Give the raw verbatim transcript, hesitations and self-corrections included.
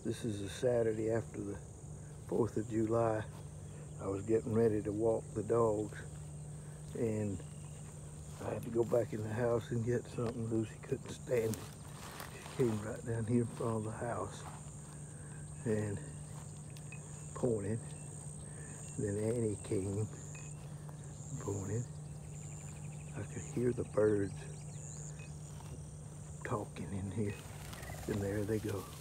This is a Saturday after the fourth of July. I was getting ready to walk the dogs, and I had to go back in the house and get something. Lucy couldn't stand it. She came right down here in front of the house and pointed. Then Annie came, pointed. I could hear the birds talking in here, and there they go.